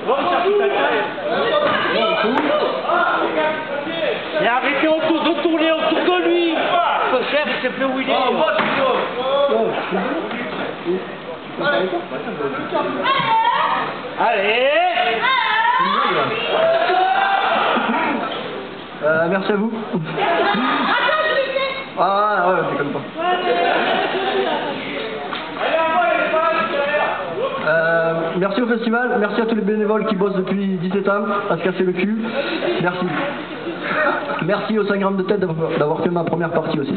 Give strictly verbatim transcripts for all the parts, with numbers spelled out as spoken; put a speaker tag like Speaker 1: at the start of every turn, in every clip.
Speaker 1: Et arrêtez autour de tourner autour de lui. Chef, il sait plus où il est. Allez.
Speaker 2: Euh, merci à vous. Ah ouais, je déconne pas. Euh, merci au festival, merci à tous les bénévoles qui bossent depuis dix-sept ans à se casser le cul. Merci. Merci aux cinq grammes de tête d'avoir fait ma première partie aussi.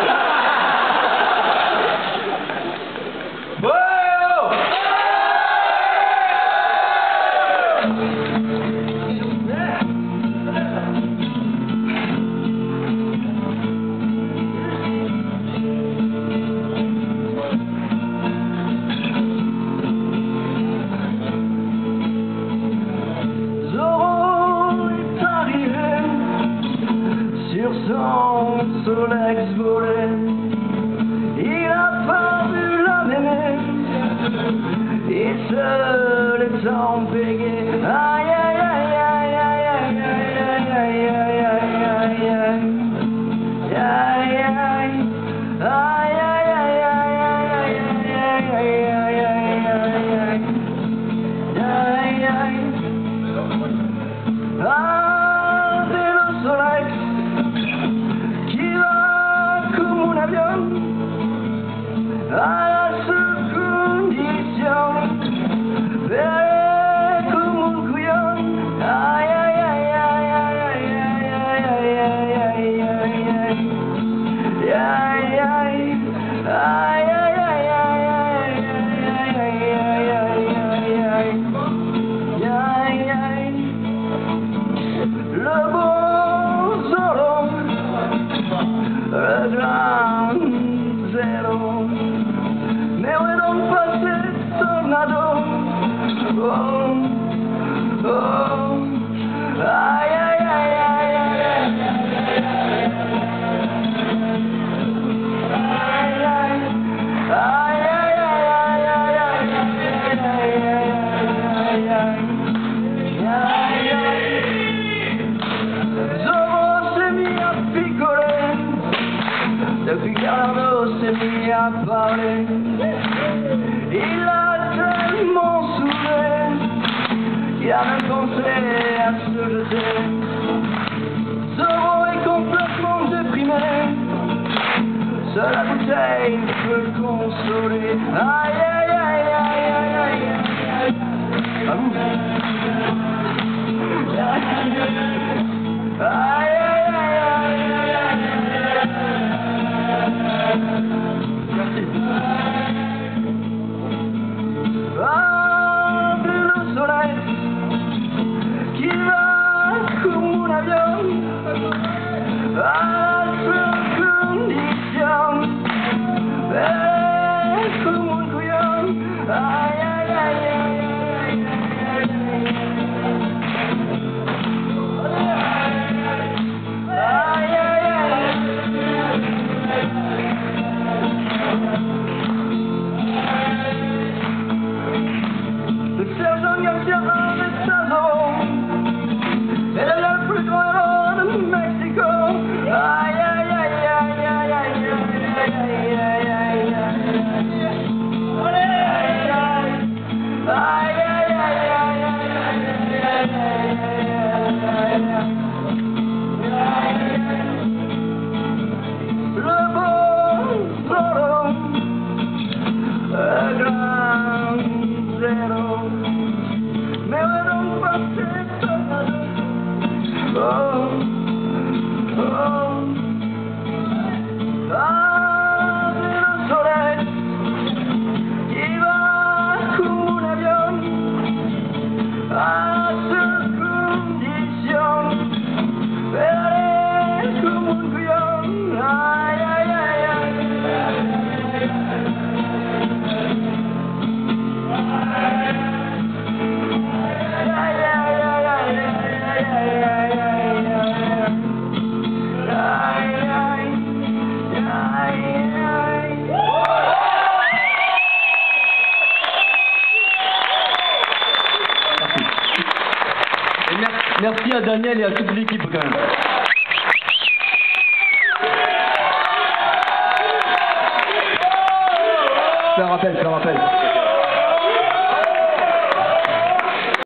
Speaker 2: Son Solex volé, il a pas vu la mémé, il se les embêgué. Aïe aïe aïe aïe aïe aïe aïe aïe aïe aïe aïe aïe aïe aïe aïe. A la su condición, veré como un cuyón. Ay, ay, ay, ay, ay, ay, ay, ay, ay, ay, ay, ay, ay, ay, le beau solo, le grand zéro. Tornado, oh, oh, ay, ay, ay, ay, ay, Zorro s'est mis à picoler, depuis qu'Arnaud s'est mis à parler. Il a tellement saoulé qu'il a même pensé à se jeter. Zorro est complètement déprimé, seule la bouteille peut le consoler. Aïe aïe aïe aïe aïe aïe aïe. À vous. Aïe aïe aïe aïe aïe. Merci. Ah, le soleil qui va comme un avion à la condition, comme un couillon. Aïe aïe aïe aïe aïe aïe aïe.
Speaker 3: Merci à Daniel et à toute l'équipe quand même.
Speaker 2: Fais un rappel, fais un rappel.